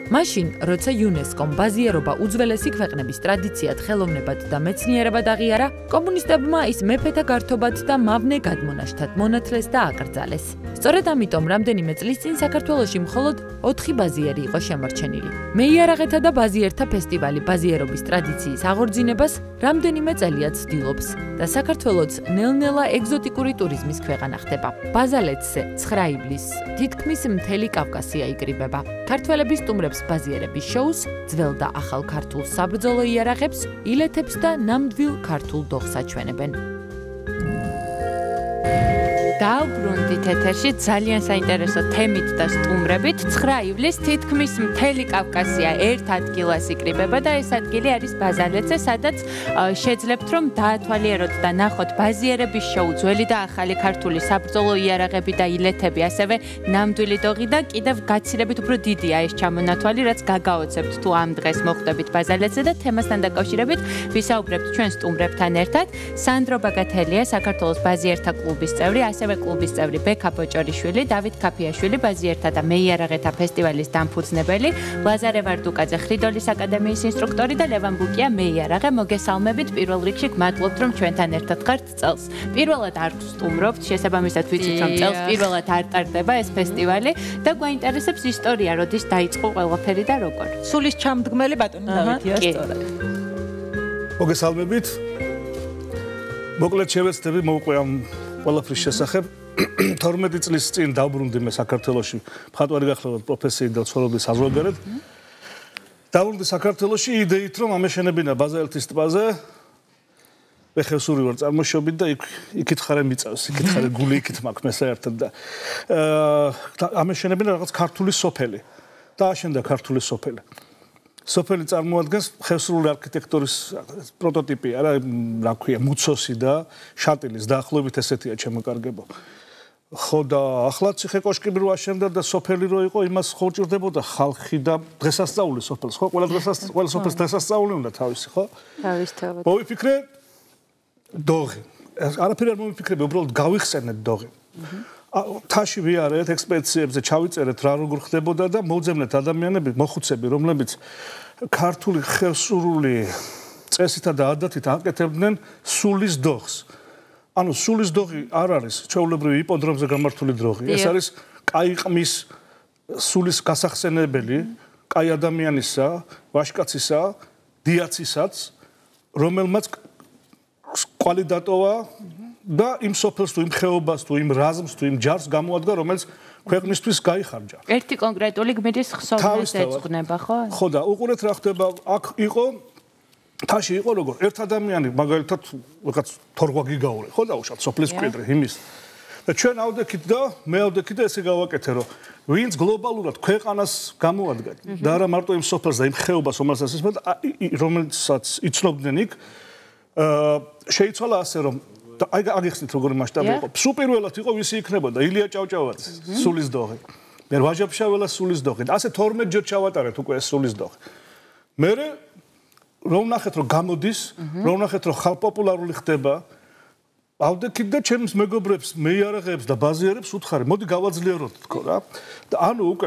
მაშინ, როცა იუნესკომ ბაზიერობა უძველესი ქვეყნების ტრადიციად, ხელოვნებად და მეცნიერებად აღიარა, კომუნისტებმა ის მეფეთა გართობად და მავნე გადმონაშთად მონათლეს და აკრძალეს. სწორედ ამიტომ რამდენიმე წლის წინ საქართველოში მხოლოდ 4 ბაზიერი იყო შემორჩენილი. მეიარაღეთა და ბაზიერთა ფესტივალი ბაზიერობის ტრადიციის აღორძინებას რამდენიმე წელია ცდილობს და საქართველოც ნელ-ნელა ეგზოტიკური ტურიზმის ქვეყანა ხდება. ბაზალეთზე 9 ივლისს თითქმის მთელი კავკასია იკრიბება. ქართველები სტუმრებს ბაზიერების შოუს, ძველ და ახალ ქართულ საბრძოლო იარაღებს, ილეთებს და ნამდვილ ქართულ დოხს აჩვენებენ. დავბრუნდით ეთერში ძალიან საინტერესო თემით და სტუმრებით. 9 ივლისს თითქმის მთელი კავკასია ერთ ადგილას იკრიბება და ეს ადგილი არის ბაზალეთზე, სადაც შეძლებთ რომ დაათვალიეროთ და ნახოთ ბაზიერების შოუ, ძველი და ახალი ქართული საბრძოლო იარაღები და ილეთები, ასევე ნამდვილი დოღი და კიდევ გაცილებით უფრო დიდია ეს ჩამონათვალი, რაც გაგაოცებთ თუ ამ დღეს მოხვდებით ბაზალეთზე და თემასთან დაკავშირებით ვისაუბრებთ ჩვენ სტუმრებთან ერთად. სანდრო ბაგათელია, საქართველოს ბაზიერთა კლუბის წევრი, ასევე კლუბის წევრი ბექა ბოჭორიშვილი, დავით ქაფიაშვილი, ბაზიერთა და მეიარაღეთა ფესტივალის დამფუძნებელი, ლაზარე ვარდუკაძე, ხრიდოლის აკადემიის ინსტრუქტორი და ლევან ბუკია, მეიარაღე. მოგესალმებით, პირველ რიგში გმადლობთ რომ ჩვენთან ერთად ხართ წელს. პირველად არ ვსტუმრობთ, შესაბამისად ვიცით რომ წელს პირველად არ ტარდება ეს ფესტივალი და გვაინტერესებს ისტორია, როდის დაიწყო ყველაფერი და როგორ. სულის ჩამდგმელი ბატონი დავითია, სწორად. მოგესალმებით. მოკლედ შევეცდები მოვყვე ამ ყველაფრის შესახებ. 12 წლის წინ დავბრუნდი მე საქართველოში მხატვარი გახლავად პროფესიით და ცხოვრობის საზღვარგარეთ. დავბრუნდი საქართველოში იდეით რომ ამეშენებინა ბაზალეთის ტბაზე. მე ხევსური ვარ წარმოშობით და იქით ხარ მიწავს, იქით ხარ გული იქით მაქვს მე საერთოდ და ამეშენებინა რაღაც ქართული სოფელი. დააშენდა ქართული სოფელი. სოფელი წარმოადგენს ხევსურული არქიტექტურის პროტოტიპი, არა, რა ქვია, მუცოსი და შატილის დაახლოებით ესეთია ჩემოკარგებო. ხო და ახლა ციხე-კოშკი რო აშენდა და სოფელი რო იყო, იმას ხო ჭირდებოდა ხალხი და დღესასწაული სოფელს, ხო? ყველა სოფელს დღესასწაული უნდა თავისი, ხო? თავისთავად. მოვიფიქრე დოღი. არაფერი არ მომიფიქრები, უბრალოდ გავიხსენეთ დოღი. თაში ვიარეთ ექსპედიციებზე, ჩავიწერეთ რა როგორ ხდებოდა და მოვძებნეთ ადამიანები, მოხუცები, რომლებიც ქართული ხევსურული წესითა და ადათით აკეთებდნენ სულის დოღს. ანუ სულის დოღი არ არის ჩვეულებრივი იპოდრომზე გამართული დროღი. ეს არის კაი ყმის სულის გასახსენებელი, კაი ადამიანისა, ვაჟკაცისა, დიაცისაც, რომელმაც კვალი დატოვა და იმ სოფელს თუ იმ ხეობას თუ იმ რაზმს თუ იმ ჯარს გამოადგა, რომელიც ქვეყნისთვის გაიხარჯა. ერთი კონკრეტული გმირის ხსოვნას ეძღვნება, ხო? ხო და უყურეთ რა ხდება, აქ იყო თაში იყო როგორ ერთ ადამიანი მაგალითად რაღაც თორღვა გიგაური, ხო დაუშვათ სოფლის მკვიდრი იმის. და ჩვენ ავდექით და მე ავდექით და ესე გავაკეთე რომ ვინც გლობალურად ქვეყანას გამოადგა და არა მარტო იმ სოფელს და იმ ხეობას რომელსაც იცნობდნენ იქ შეიცვალა ასე რომ აი აგიხსნით როგორი მასშტაბი იყო. სულ პირველად იყო ვისი იქნებოდა ილია ჭავჭავაძის სულის დოღი. მე ვაჟა-ფშაველას სულის დოღი. ასე 12 ჯერ ჩავატარეთ უკვე ეს სულის დოღი. მე რომ ნახეთ რომ გამოდის, რომ ნახეთ რომ ხალხპოპულარული ხდება, ავდექით და ჩემს მეგობრებს, მეიარაღეებს და ბაზიერებს უთხარი, მოდი გავაძლიეროთ თქო რა. და ანუ უკვე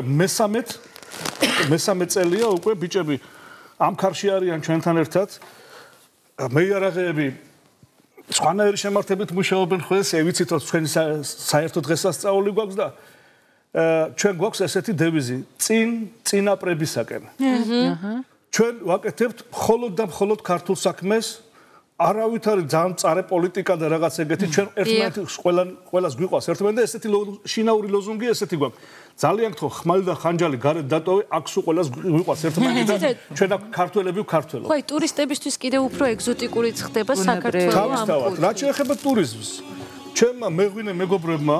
მესამე წელია უკვე ბიჭები ამ ქარში არიან ჩვენთან ერთად. მეიარაღეები სხვანაირი შემართებით მუშაობენ ხო ესე ვიცით რომ თქვენი საერთო დღესასწაული გვაქვს და ჩვენ გვაქვს ესეთი დევიზი წინაპრებისაკენ. ჩვენ ვაკეთებთ მხოლოდ და მხოლოდ ქართულ საქმეს, არავით არის ძალიან მწარე პოლიტიკა და რაღაც ეგეთი, ჩვენ ერთმანეთს ყველას გვიყვას ერთმანეთი და ესეთი შინაური ლოზუნგი ესეთი გვაქვს. ძალიან გთხოვ, ხმალი და ხანჯალი გარეთ დატოვე, აქ სულ ყველას გვიყვას ერთმანეთი და ჩვენ აქ ქართველები ვქართველობ. ხო, ტურისტებისთვის კიდევ უფრო ეგზოტიკურიც ხდება საქართველო ამ თავისთავად, რაც შეეხება ტურიზმს. ჩემმა მეღვინე მეგობრებმა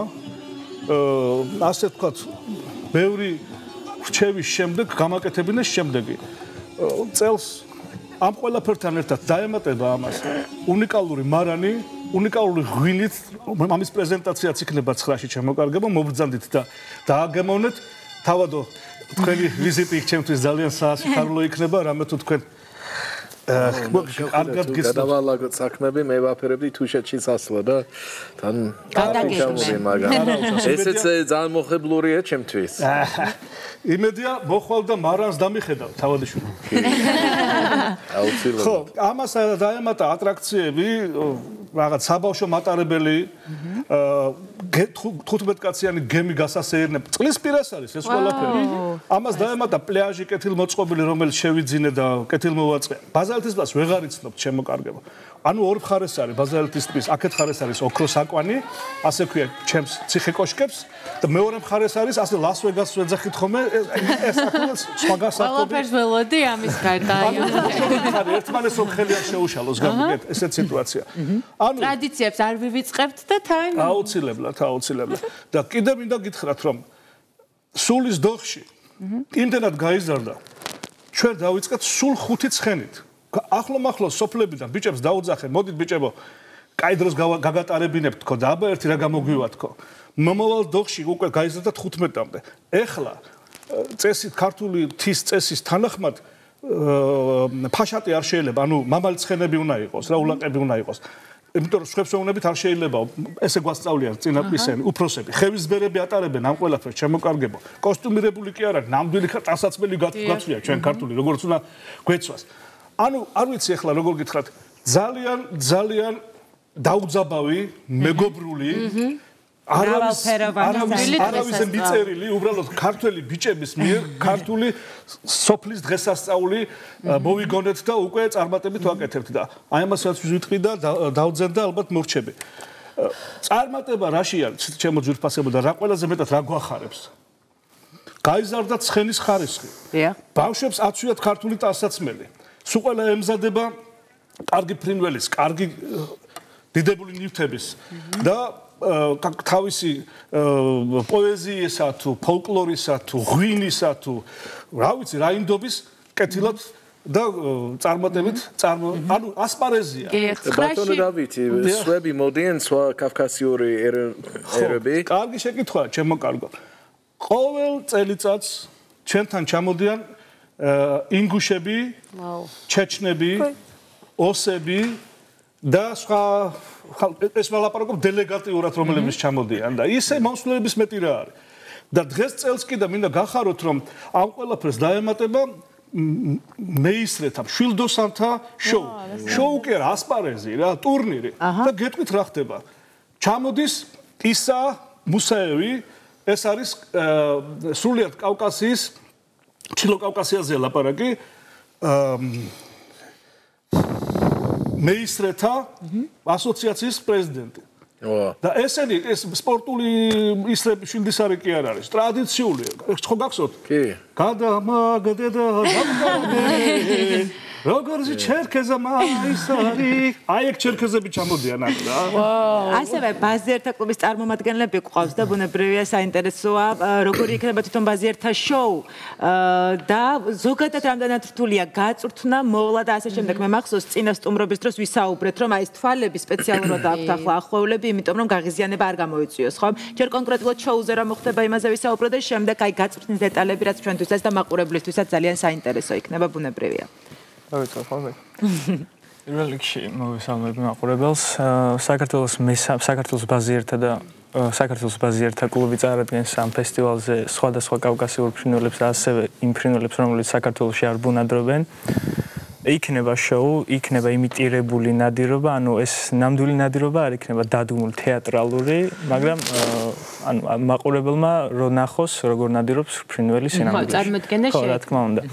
ასე ვთქვათ, ბევრი რჩევის შემდეგ გამაკეთებინეს შემდეგი. წელს ამ ყველაფერთან ერთად დაემატება ამას უნიკალური მარანი, უნიკალური ღვინით, ამის პრეზენტაციაც იქნება 9-ში ჩემოკარგებო, მობრძანდით და დააგემოვნეთ. თავადო თქვენი ვიზიტი იქ ჩემთვის ძალიან სასიხარულო იქნება, რამე თუ თქვენ კარგად გიცნობ. გადავალაგოთ საქმეები, მე ვაფერებდი თუშეთში სასლა და თან გადაგეშმე. მაგრამ ესეც ძალიან მოხებლურია ჩემთვის. იმედია მოხვალ და მარანს დამიხედავ თავადიშვილი. აუცილებლად. ხო, ამას დაემატა ატრაქციები, რაღაც საბავშვო მატარებელი, 15 კაციანი გემი გასასეირნებ. წყლის პირას არის ეს ყველაფერი. ამას დაემატა პლაჟი კეთილმოწყობილი, რომელიც შევიძინე და კეთილმოვაწყე. ბაზალეთის ტბას ვეღარ იცნობთ, შემოკარგება. ანუ ორ მხარეს არის ბაზალეთის ტბის, აქეთ მხარეს არის ოქროს აკვანი, ასე ქვია, ჩემს ციხე კოშკებს და მეორე მხარეს არის ასე ლას-ვეგასს ვეძახით ხოლმე, ეს აქაც სხვა გასართობი. ყველაფერს ველოდი ამის გარდა. ერთმანეთს ხელი არ შეუშალოს გამიგეთ, ესეთ სიტუაცია. ანუ ტრადიციებს არ ვივიწყებთ და თან აუცილებლად. და კიდევ მინდა გითხრათ, რომ სულის დოხში იმდენად გაიზარდა, ჩვენ დავიწყეთ სულ 5 ცხენით. ახლო-მახლო სოფლებიდან ბიჭებს დაუძახე, მოდით ბიჭებო, კაი დროს გაგატარებინებთ თქო და აბა ერთი რა გამოგვივათ თქო. მომავალ დოხში უკვე გაიზარდა 15-მდე. ეხლა წესით ქართული თის წესის თანახმად ფაშატი არ შეიძლება, ანუ მამალი ცხენები უნდა იყოს, რა ულაყები უნდა იყოს. იმიტომ რომ სხვებსეუნებით არ შეიძლება ესე გვასწავლიან წინაპისები, უფროსები. ხევისბერები ატარებენ ამ ყველაფერს შემოკარგებო. კოსტუმირებული კი არა, ნამდვილი ტანსაცმელი გაცვლია ჩვენ ქართული, როგორც უნდა გვეცვას. ანუ არ ვიცი ახლა როგორ გითხრათ, ძალიან დაუძაბავი, მეგობრული, არავის მიწერილი, უბრალოდ ქართველი ბიჭების მიერ ქართული სოფლის დღესასწაული მოვიგონეთ და უკვე წარმატებით ვაკეთებთ და აი ამასაც ვიტყვი და დავძენ და ალბათ მორჩები. წარმატება რაში არის, ჩემო ძვირფასებო და რა ყველაზე მეტად რა გვახარებს? გაიზარდა ცხენის ხარისხი. ბავშვებს აცვიათ ქართული ტანსაცმელი. სულ ყველა ემზადება კარგი ფრინველის, კარგი დიდებული ნივთების და თავისი პოეზიისა თუ ფოლკლორისა თუ ღვინისა თუ რა ვიცი რა ინდობის კეთილად და წარმატებით ანუ ასპარეზია. ბატონო დავითი, სვები მოდიან სხვა კავკასიური ერები? კარგი შეკითხვაა, ჩემო კარგო. ყოველ წელიწადს ჩვენთან ჩამოდიან ინგუშები, ჩეჩნები, ოსები და სხვა ეს ვლაპარაკობ დელეგატიურად რომლებიც ჩამოდიან და ისე მომსვლელების მეტი რა არის. და დღეს წელს კიდე მინდა გახაროთ რომ ამ ყველაფერს დაემატება მეისრეთა, შვილდოსანთა შოუ. შოუ კი არა, ასპარეზი რა, ტურნირი და გეტყვით რა ხდება. ჩამოდის ისა მუსაევი, ეს არის სრულიად კავკასიის ჩილო-კავკასიაზე ლაპარაკი მეისრეთა ასოციაციის პრეზიდენტი. და ესენი ეს სპორტული ისრები შილდისარი კი არ არის, ტრადიციული. ხო გახსოვთ? კი. გადამაგდე და გამგარდე. როგორც ჩერქეზა მაისარი. აი ეგ ჩერქეზები ჩამოდიან აქ რა. ასევე ბაზიერთა კლუბის წარმომადგენლები ყავს და ბუნებრივია საინტერესოა როგორი იქნება თვითონ ბაზიერთა შოუ და ზოგადად რამდენად რთულია გაწვრთნა, მოვლა და ასე შემდეგ. მე მახსოვს წინა სტუმრობის დროს ვისაუბრეთ რომ აი ეს თვალები სპეციალურად აქვთ ახლა ახლოვლები, იმიტომ რომ გაღიზიანება არ გამოიწვიოს, ხო? ჯერ კონკრეტულად შოუზე რა მოხდება იმაზე ვისაუბროთ და შემდეგ აი გაწვრთნის დეტალები რაც ჩვენთვისაც და მაყურებლისთვისაც ძალიან საინტერესო იქნება ბუნებრივია. დავიწყო ხოლმე. პირველ რიგში მოვესალმებ მაყურებელს. საქართველოს ბაზიერთა და საქართველოს ბაზიერთა კლუბი წარადგენს ამ ფესტივალზე სხვადასხვა კავკასიურ ფრინველებს და ასევე იმ ფრინველებს, რომლებიც საქართველოში არ ბუნადრობენ. იქნება შოუ, იქნება იმიტირებული ნადირობა, ანუ ეს ნამდვილი ნადირობა არ იქნება დადგმული თეატრალური, მაგრამ ანუ მაყურებელმა რო ნახოს, როგორ ნადირობს ფრინველი სინამდვილეში. ხო, წარმოდგენა შეიძლება. ხო, რა თქმა უნდა.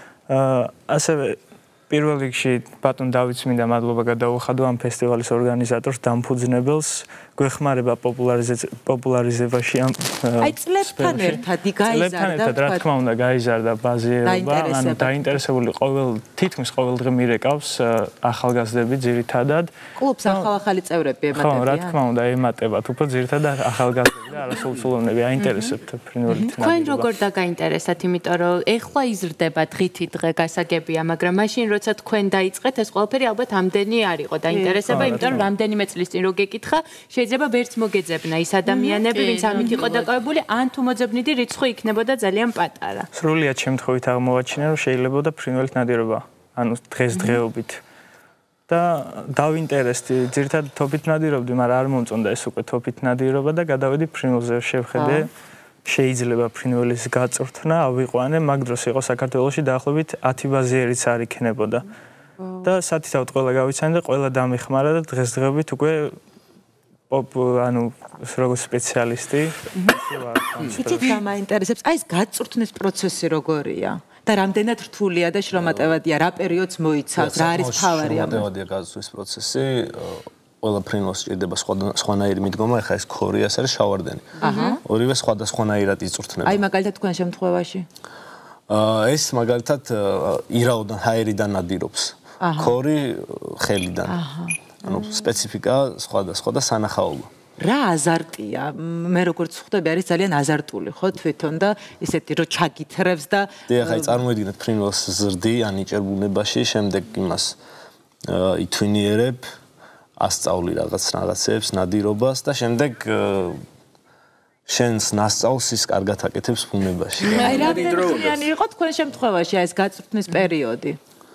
ასევე პირველ რიგში ბატონ დავითს მინდა მადლობა გადაუხადო ამ ფესტივალის ორგანიზატორს, დამფუძნებელს, გვეხმარება პოპულარიზებაში ამ აი წლებთან ერთად გაიზარდა, რა თქმა უნდა, გაიზარდა ბაზირობა, ანუ დაინტერესებული თითქმის ყოველ დღე მირეკავს ახალგაზრდები ძირითადად. კლუბს ახალ-ახალი წევრები ემატებიან. ხო, რა თქმა უნდა, ემატებათ, უფრო ძირითადად ახალგაზრდები და არასრულწლოვანები აინტერესებთ ფრინველით. თქვენ როგორ დაგაინტერესათ, იმიტომ რომ ეხლა იზრდება დღითი დღე გასაგებია, მაგრამ მაშინ როცა თქვენ დაიწყეთ ეს ყველაფერი ალბათ ამდენი არ იყო დაინტერესება, იმიტომ რომ რამდენიმე წლის წინ რო გეკითხა, შეიძლება ვერც მოგეძებნა ის ადამიანები, ვინც ამით იყო დაკავებული, ან თუ მოძებნიდი რიცხვი იქნებოდა ძალიან პატარა. სრულიად შემთხვევით აღმოვაჩინე, რომ შეიძლებოდა ფრინველით ნადირობა. ანუ დღესდღეობით. და დავინტერესდი, ძირითადად თოფით ნადირობდი, მაგრამ არ მომწონდა ეს უკვე თოფით ნადირობა და გადავედი ფრინველზე შევხედე. შეიძლება ფრინველის გაწვრთნა ავიყვანე, მაგ დროს იყო საქართველოში დაახლოებით 10 ბაზიერიც არ იქნებოდა. და სათითაოდ ყველა გავიცანი და ყველა დამეხმარა და დღესდღეობით უკვე ანუ როგორც სპეციალისტი ვარ. იცით რა მაინტერესებს? აი ეს გაწვრთნის პროცესი როგორია? და რამდენად რთულია და შრომატევადია, რა პერიოდს მოიცავს, რა არის ფავარი ამ? შრომატევადია გაწვრთნის პროცესი. ყველა ფრინველს სჭირდება სხვანაირი მიდგომა, ეხლა ეს ქორიას არის შავარდენი. ორივე სხვადასხვანაირად იწვრთნება. აი მაგალითად თქვენ შემთხვევაში? ეს მაგალითად ირაოდან, ჰაერიდან ნადირობს. ქორი ხელიდან. ანუ სპეციფიკა სხვადასხვა და სანახაობა. რა აზარტია? მე როგორც ხვდები, არის ძალიან აზარტული, ხო, თვითონ და ისეთი რომ ჩაგითრევს და დიახ, აი წარმოიდგინეთ ფრინველს ზრდი ანიჭერ ბუნებაში, შემდეგ იმას ითვინიერებ, ასწავლი რაღაცებს, ნადირობას და შემდეგ შენს ნასწავლს ის კარგად აკეთებს ბუნებაში. აი რამდენი იყო თქვენ შემთხვევაში ეს გაწვრთნის პერიოდი?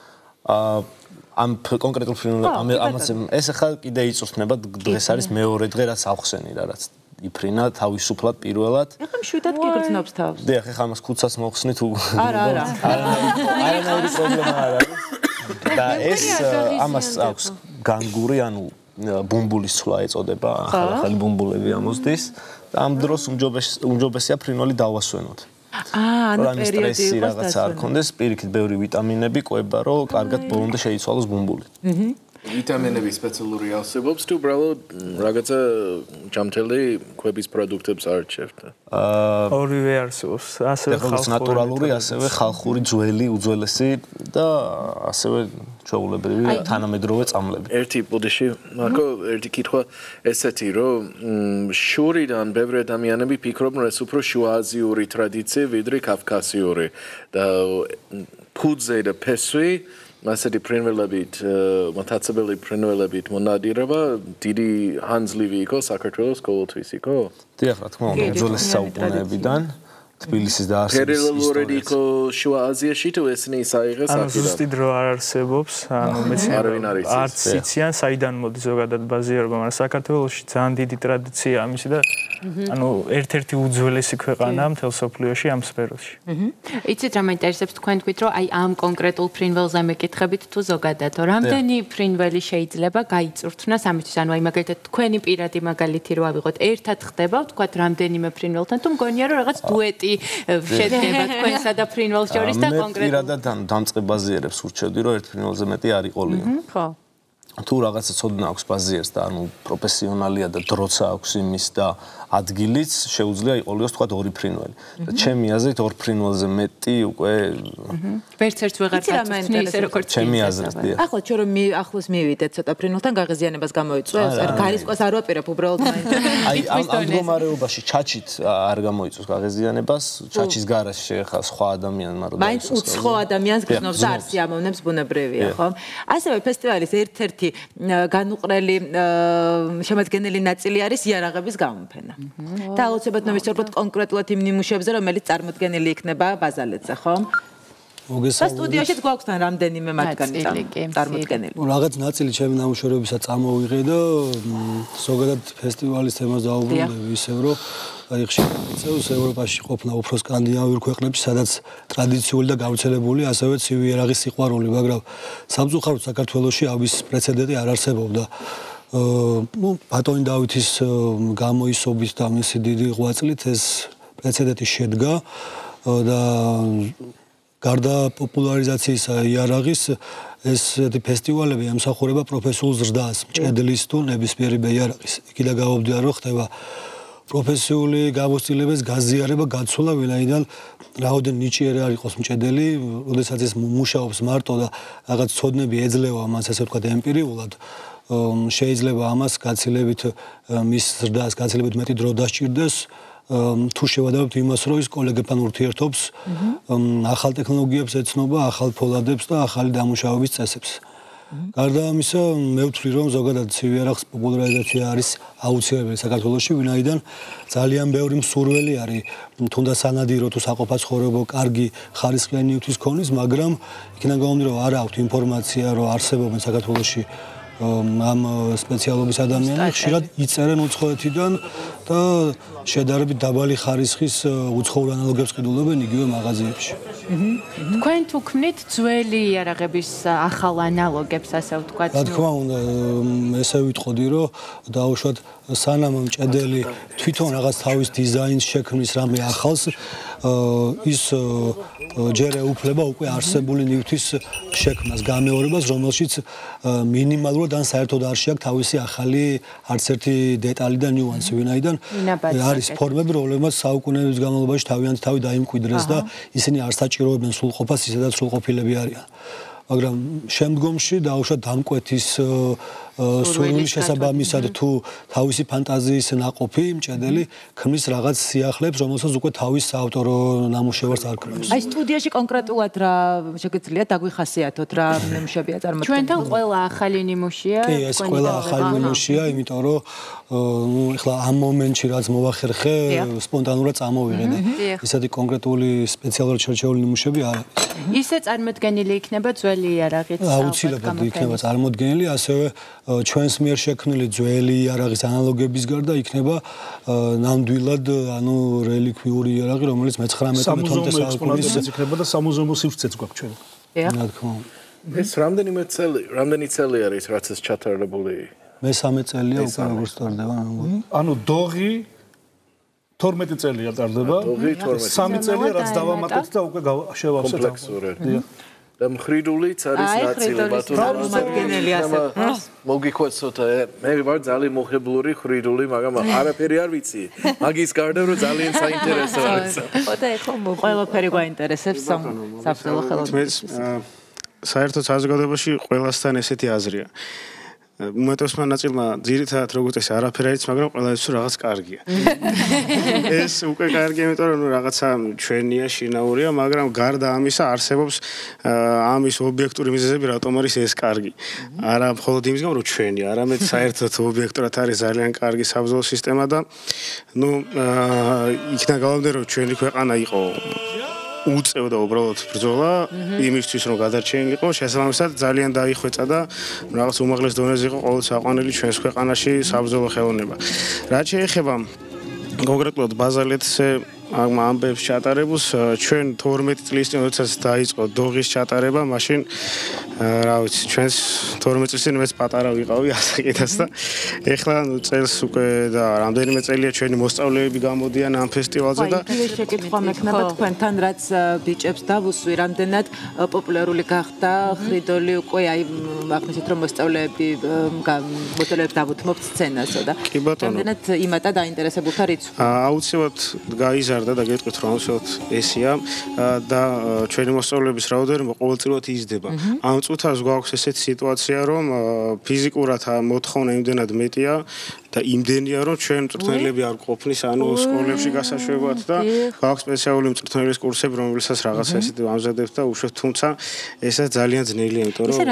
ამ კონკრეტულ ამას ეს ახლა კიდე იწვრთნება, დღეს არის მეორე დღე რაც ავხსენი რა, რაც იფრინა თავისუფლად პირველად. ეხლა მშვიდად გიგრძნობს თავს. დიახ, ეხლა ამას ქუცას მოხსნით არა. არანაირი პრობლემა არ არის. და ეს ამას აქვს განგური, ანუ ბუმბულის ცვლა ეწოდება, ახალი ბუმბულები ამოსდის და ამ დროს უმჯობესია ფრინველი დავასვენოთ. ანუ პერიოდი სტრესი რაღაცა არ კონდეს, პირიქით ბევრი ვიტამინები ყვება, რომ კარგად ბოლომდე შეიცვალოს ბუმბული. ვიტამინები სპეციალური არსებობს თუ უბრალოდ რაღაცა ჯამთელი კვების პროდუქტებს არჩევთ? ორივე არსებობს, ასევე ხალხური, ნატურალური, ასევე ხალხური ძველი, უძველესი და ასევე ჩვეულებრივი თანამედროვე წამლები. ერთი ბუდიში, მაკო, ერთი კითხვა ესეთი, რომ შურიდან ბევრი ადამიანები ფიქრობენ, რომ ეს უფრო შუააზიური ტრადიცია, ვიდრე კავკასიური და ფუძე და ფესვი მასეთი ფრინველებით, მათაცებელი ფრინველებით მონადირება დიდი ხანძლივი იყო საქართველოს ყოველთვის იყო? დიახ, რა თქმა უნდა, უძველესი საუკუნეებიდან თბილისის დაარსების პერიოდულად იყო შუა აზიაში თუ ესენი საიღეს აქედან? ანუ ზუსტი დრო არ არსებობს, ანუ მეცნიერები არც იციან საიდან მოდის ზოგადად ბაზირობა, მაგრამ საქართველოში ძალიან დიდი ტრადიციაა ამისი და ანუ ერთ-ერთი უძველესი ქვეყანაა მთელ მსოფლიოში ამ სფეროში. იცით რა მაინტერესებს თქვენ თქვით რომ აი ამ კონკრეტულ ფრინველზე მეკითხებით თუ ზოგადად რამდენი ფრინველი შეიძლება გაიწვრთნას ამისთვის ანუ აი მაგალითად თქვენი პირადი მაგალითი რო ავიღოთ ერთად ხდება ვთქვათ რამდენიმე ფრინველთან თუ მგონია რომ რაღაც დუეტი შედგება თქვენსა და ფრინველს შორის და კონკრეტულად მე პირადად დამწყებ ბაზიერებს ურჩევდი რომ ერთ ფრინველზე მეტი არ იყოლია. ხო. თუ რაღაცა ცოდნა აქვს ბაზიერს და ანუ პროფესიონალია და დროც აქვს იმის და ადგილიც შეუძლია იყოლიოს თქვა ორი ფრინველი. და ჩემი აზრით ორ ფრინველზე მეტი უკვე ვერც ერთს ვეღარ გაწვრთნი ისე როგორც ჩემი აზრით. ახლა ჩვენ რომ ახლოს მივიდეთ ცოტა ფრინველთან გაღიზიანებას გამოიწვევს, გარისკოს არ ვაპირებ უბრალოდ მაინც. აი ამ მდგომარეობაში ჩაჩით არ გამოიწვევს გაღიზიანებას, ჩაჩის გარშე ხა სხვა ადამიანმა რომ მაინც უცხო ადამიანს გზნობს და არ სიამოვნებს ბუნებრივია, ხო? ასევე ფესტივალის ერთ-ერთი განუყრელი შემადგენელი ნაწილი არის იარაღების გამოფენა. და აუცილებლად მოვისწორებთ კონკრეტულად იმ ნიმუშებზე, რომელიც წარმოდგენილი იქნება ბაზალეთზე, ხო? და სტუდიაში გვაქვს თან რამდენიმე მათგანი წარმოდგენილი. რაღაც ნაწილი ჩემი ნამუშევრებისა წამოვიღე და ზოგადად ფესტივალის თემას დავუბრუნდები ისევ რომ აი ხშირად ევროპაში ყოფნა უფრო სკანდინავიურ ქვეყნებში, სადაც ტრადიციული და გავრცელებული ასევე ცივი იარაღის სიყვარული, მაგრამ სამწუხაროდ საქართველოში ამის პრეცედენტი არ არსებობდა. ну ბატონი დავითის გამოისობით და მისი დიდი ღვაწლით ეს პრეცედენტი შედგა და გარდა პოპულარიზაციის იარაღის ესეთი ფესტივალები ემსახურება პროფესიულ ზრდას, მჭედლის თუ ნებისმიერი იარაღის. იქიდან გამომდინარე რომ ხდება პროფესიული გამოცდილების გაზიარება, გაცვლა, ვინაიდან რაოდენ ნიჭიერი არ იყოს მჭედელი, როდესაც ეს მუშაობს მარტო და რაღაც ცოდნები ეძლევა მას ასე ვთქვათ ემპირიულად, შეიძლება ამას გაცილებით მის ზრდას გაცილებით მეტი დრო დასჭირდეს, თუ შევადარებთ იმას, რომ ის კოლეგებთან ურთიერთობს, ახალ ტექნოლოგიებს ეცნობა, ახალ ფოლადებს და ახალი დამუშავების წესებს. გარდა ამისა, მე ვთვლი, რომ ზოგადად ცივი არახის პოპულარიზაცია არის აუცილებელი საქართველოში, ვინაიდან ძალიან ბევრი მსურველი არის, თუნდაც სანადირო თუ საყოფაცხოვრებო კარგი ხარისხიანი ნივთის ქონის, მაგრამ იქიდან გამომდინარე, რომ არ აქვთ ინფორმაცია, რომ არსებობენ საქართველოში ამ სპეციალობის ადამიანები, ხშირად იწერენ უცხოეთიდან და შედარებით დაბალი ხარისხის უცხოურ ანალოგებს ყიდულობენ იგივე მაღაზიებში. თქვენ თუ ქმნით ძველი იარაღების ახალ ანალოგებს, ასე ვთქვათ. რა თქმა უნდა, ესე ვიტყოდი, რომ დაუშვათ სანამ მჭედელი თვითონ რაღაც თავის დიზაინს შექმნის რამე ახალს, ის ჯერ ეუფლება უკვე არსებული ნივთის შექმნას, გამეორებას, რომელშიც მინიმალურად ან საერთოდ არ შეაქვს თავისი ახალი არც ერთი დეტალი და ნიუანსი, ვინაიდან არის ფორმები, რომლებმაც საუკუნეების განმავლობაში თავიანთი თავი დაიმკვიდრეს და ისინი არ საჭიროებენ სრულყოფას, ისედაც სრულყოფილები არიან. მაგრამ შემდგომში დაუშვათ დამკვეთის სურვილის შესაბამისად თუ თავისი ფანტაზიის ნაყოფი მჭედელი ქმნის რაღაც სიახლეებს, რომელსაც უკვე თავის საავტორო ნამუშევარს არ ქმნის. აი სტუდიაში კონკრეტულად რა შეგიძლიათ დაგვიხასიათოთ რა ნიმუშებია წარმოქმნილი? ჩვენთან ყველა ახალი ნიმუშია. კი, ეს ყველა ახალი ნიმუშია, იმიტომ რომ ეხლა ამ მომენტში რაც მოვახერხე, სპონტანურად წამოვიღე. ისეთი კონკრეტული სპეციალურად შერჩეული ნიმუშები არ არის. ისე წარმოდგენილი იქნება ძველი იარაღიც. აუცილებლად იქნება წარმოდგენილი, ასევე ჩვენს მიერ შექმნილი ძველი იარაღის ანალოგების გარდა იქნება ნამდვილად ანუ რელიკვიური იარაღი, რომელიც მე-19 საუკუნის იქნება და სამუზეუმო სივრცეც გვაქვს ჩვენ. რა თქმა უნდა. ეს რამდენი წელი არის რაც ეს ჩატარებული? მე-13 წელია უკვე როგორც ტარდება. ანუ დოღი 12 წელია ტარდება. 3 წელია რაც დავამატეთ და უკვე შევავსეთ კომპლექსური. და მხრიდულიც არის ნაწილი წარმომადგენელი ასე. მოგიქვათ ცოტა, მე ვარ ძალიან მოხებლური ხრიდული, მაგრამ არაფერი არ ვიცი. მაგის გარდა რომ ძალიან საინტერესო არის. ხოდა ეხლა ყველაფერი გვაინტერესებს საბრძოლო ხელოვნებას. საერთოდ საზოგადოებაში ყველასთან ესეთი აზრია. უმეტესმა ნაწილმა ძირითადად როგორც ეს არაფერი არის, მაგრამ ყველას რაღაც კარგია. ეს უკვე კარგია, იმიტომ რომ რაღაცა ჩვენია, შინაურია, მაგრამ გარდა ამისა არსებობს ამის ობიექტური მიზეზები, რატომ არის ეს კარგი. არა მხოლოდ იმის გამო, რომ ჩვენია, არამედ საერთოდ ობიექტურად არის ძალიან კარგი საბრძოლო სისტემა და იქიდან გამომდინარე, რომ ჩვენი ქვეყანა იყო უწევდა უბრალოდ ბრძოლა იმისთვის რომ გადარჩენილიყო, შესაბამისად ძალიან დაიხვეწა და რაღაც უმაღლეს დონეზე იყო ყოველ საყვანელი ჩვენს ქვეყანაში საბრძოლო ხელოვნება. რაც შეეხება კონკრეტულად ბაზალეთზე ამბებს ჩატარებულს, ჩვენ 12 წლის წინ როდესაც დაიწყო დოღის ჩატარება, მაშინ რა ვიცი, ჩვენს 12 წლის წინ მეც პატარა ვიყავი ასაკეთას და ეხლა წელს უკვე და რამდენიმე წელია ჩვენი მოსწავლეები გამოდიან ამ ფესტივალზე და აი ეს შეკითხვა მექნება თქვენთან, რაც ბიჭებს დავუსვი, რამდენად პოპულარული გახდა ხრიდოლი უკვე აი აღნიშნეთ რომ მოსწავლეები დავუთმობთ სცენასო და რამდენად იმატა დაინტერესებულთა რიცხვი. აუცილებლად გაიზარდა და გეტყვით რომ აუცილებლად ესია და ჩვენი მოსწავლეების რაოდენობა ყოველწლიურად იზრდება. ამ წუთას გვაქვს ესეთი სიტუაცია, რომ ფიზიკურად მოთხოვნა იმდენად მეტია და იმდენია, რომ ჩვენ მწვრთნელები არ ყოფნის, ანუ სკოლებში გასაშვებად და გვაქვს სპეციალური მწვრთნელის კურსები, რომელსაც რაღაცა ესეთი ამზადებთ და უშვებთ, თუმცა ესაც ძალიან ძნელია, იმიტომ რომ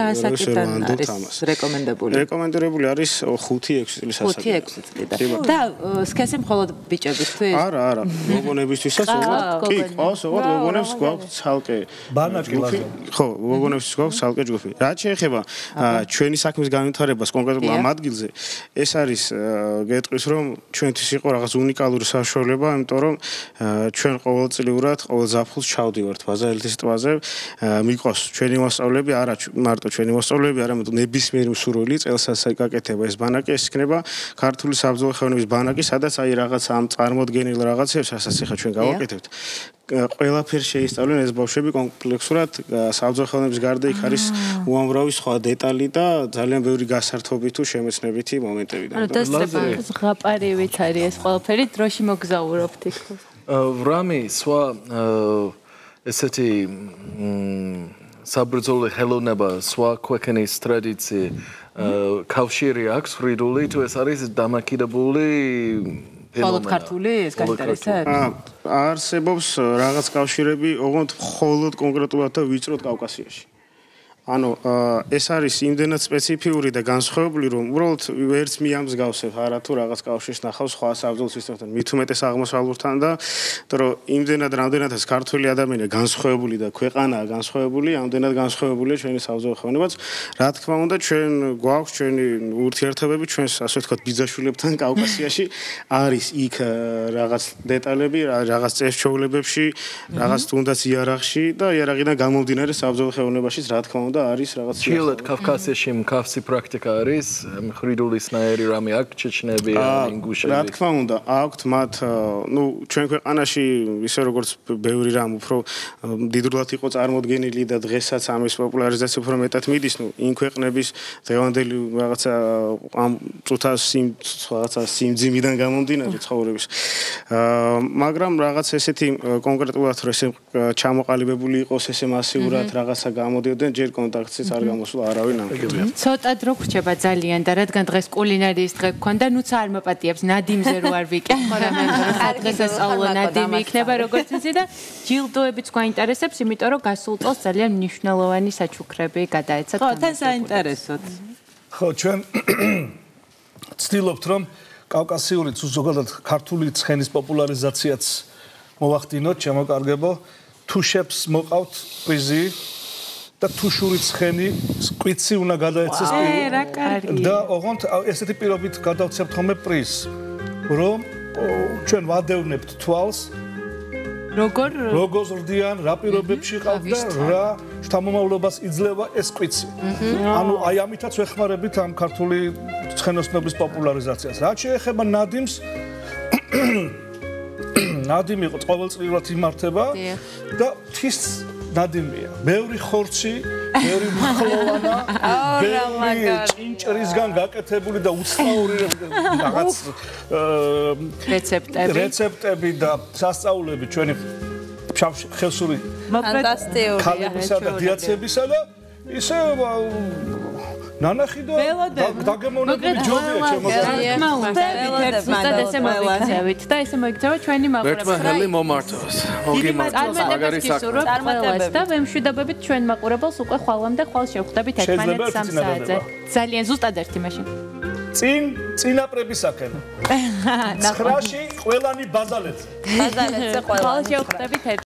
რეკომენდებული არის 5-6 წლის ასაკი. 5-6 წლიდან. და სქესი მხოლოდ ბიჭებისთვის? არა, გოგონებისთვისაც კი, ყავს, გოგონებს გვაქვს ცალკე ბანაკი ლაზა. ხო, გოგონებისთვის გვაქვს ცალკე ჯგუფი. რაც შეეხება ჩვენი საქმის განვითარებას კონკრეტულად ამ ადგილზე, ეს არის გეტყვის რომ ჩვენთვის იყო რაღაც უნიკალური საშუალება, იმიტომ რომ ჩვენ ყოველწლიურად ყოველ ზაფხულს ჩავდივართ ბაზალეთის ტბაზე, მიყვავს ჩვენი მოსწავლეები, არა მარტო ჩვენი მოსწავლეები, არამედ ნებისმიერი მსურველი წელსაც გაკეთება ეს ბანაკი, ეს იქნება ქართული საბრძოლო ხელოვნების ბანაკი, სადაც აი რაღაც ამ წარმოდგენილ რაღაცებს, რასაც ახლა ჩვენ გავაკეთებთ. ყველაფერი შეისწავლენ ეს ბავშვები კომპლექსურად საბრძოლო ხელოვნების გარდა იქ არის უამრავი სხვა დეტალი და ძალიან ბევრი გასართობი თუ შემეცნებითი მომენტები და ზღაპარივით არის ეს ყველაფერი, დროში მოგზაურობთ იქ. რამე სხვა ესეთი საბრძოლო ხელოვნება, სხვა ქვეყნის ტრადიცია კავშირი აქვს ხრიდული, თუ ეს არის დამოკიდებული მხოლოდ ქართული ეს გაინტერესებს? არსებობს რაღაც კავშირები, ოღონდ მხოლოდ კონკრეტულად და ვიწროდ კავკასიაში. ანუ ეს არის იმდენად სპეციფიური და განსხვავებული, რომ უბრალოდ ვერც მიამსგავსებ არა თუ რაღაც კავშირს ნახავს სხვა საბრძოლო სისტემასთან, მით უმეტეს აღმოსავლურთან და რომ იმდენად რამდენადაც ქართველი ადამიანი განსხვავებული და ქვეყანაა განსხვავებული, ამდენად განსხვავებულია ჩვენი საბრძოლო ხელოვნებაც. რა თქმა უნდა, ჩვენ გვაქვს ჩვენი ურთიერთობები ჩვენს ასე ვთქვათ ბიძაშვილებთან კავკასიაში არის იქ რაღაც დეტალები, რაღაც წესჩვეულებებში, რაღაც თუნდაც იარაღში და იარაღიდან გამომდინარე საბრძოლო ხელოვნებაშიც რა თქმა უნდა არის რაღაც ჩილეთ კავკასიაში მსგავსი პრაქტიკა არის ხრიდულისნაირი რამე აქ ჩეჩნები ინგუშები რა თქმა უნდა აქვთ მათ ნუ ჩვენ ქვეყანაში ისე როგორც ბევრი რამ უფრო დიდრულად იყო წარმოდგენილი და დღესაც ამის პოპულარიზაცია უფრო მეტად მიდის ნუ იმ ქვეყნების დღევანდელი რაღაცა ამ წუთას რაღაცა სიმძიმიდან გამომდინარე ცხოვრების მაგრამ რაღაც ესეთი კონკრეტულად რომ ესე ჩამოყალიბებული იყოს ესე მასიურად რაღაცა გამოდიოდნენ ჯერ კონტაქტიც არ გამოსულა არავინ ამ კუთხით. ცოტა დრო ხრჩება ძალიან და რადგან დღეს კულინარიის დღე გქონდა, ნუც არ მოპატიებს ნადიმზე რო არ ვიკეთე, მაგრამ მე დღეს ესწავლა ნადიმი იქნება როგორც იცი და ჯილდოებიც გვაინტერესებს, იმიტომ რომ გასულ წელს ძალიან მნიშვნელოვანი საჩუქრები გადაეცათ. ხო, თან საინტერესოდ. ხო, ჩვენ ვცდილობთ რომ კავკასიური ზოგადად ქართული ცხენის პოპულარიზაციაც მოვახდინოთ, შემოკარგებო. თუშებს მოყავთ პრიზი და თუშური ცხენი სკვიცი უნდა გადაეცეს პირი და ოღონდ ესეთი პირობით გადავცემთ ხოლმე პრიზს რომ ჩვენ ვადევნებთ თვალს როგორ ზრდიან რა პირობებში ყავთ და რა შთამომავლობას იძლევა ეს სკვიცი ანუ აი ამითაც ვეხმარებით ამ ქართული ცხენოსნობის პოპულარიზაციას რაც შეეხება ნადიმს ნადიმი ყოველწლიურად იმართება და თვის ნადიმია. ბევრი ხორცი, ბევრი მხლოვანა, ბევრი ჭინჭრისგან გაკეთებული და უცნაური რაღაც რეცეპტები და სასწაულები ჩვენი ხევსური ქალებისა და დიაცებისა და ისე ნანახი და დაგემოვნებული ჯობია ჩემო. ზუსტად ესე მოიქცევით და ესე მოიქცევა ჩვენი მაყურებელს. მერტმელი მომართოს. მოგიმართოს მაგარი საქმე. წარმატებებს და ვემშვიდობებით ჩვენ მაყურებელს უკვე ხვალამდე ხვალ შევხვდებით 13 საათზე. ძალიან ზუსტად ერთი მაშინ. წინაპრებისაკენ. 9-ში ყველანი ბაზალეთზე. ბაზალეთზე ყველა. ხვალ შევხვდებით